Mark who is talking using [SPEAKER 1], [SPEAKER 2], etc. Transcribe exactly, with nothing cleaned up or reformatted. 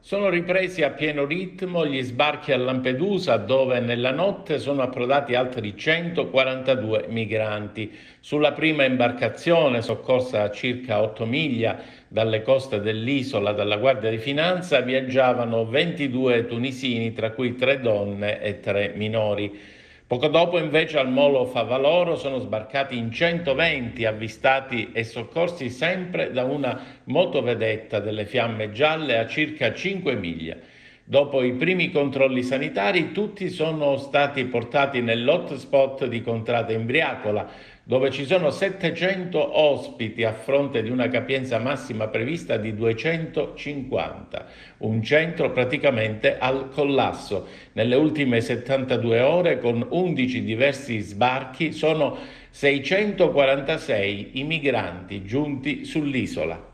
[SPEAKER 1] Sono ripresi a pieno ritmo gli sbarchi a Lampedusa, dove nella notte sono approdati altri centoquarantadue migranti. Sulla prima imbarcazione, soccorsa a circa otto miglia dalle coste dell'isola dalla Guardia di Finanza, viaggiavano ventidue tunisini, tra cui tre donne e tre minori. Poco dopo invece al molo Favaloro sono sbarcati in centoventi, avvistati e soccorsi sempre da una motovedetta delle Fiamme Gialle a circa cinque miglia. Dopo i primi controlli sanitari, tutti sono stati portati nell'hotspot di Contrada Imbriacola, dove ci sono settecento ospiti a fronte di una capienza massima prevista di duecentocinquanta, un centro praticamente al collasso. Nelle ultime settantadue ore, con undici diversi sbarchi, sono seicentoquarantasei i migranti giunti sull'isola.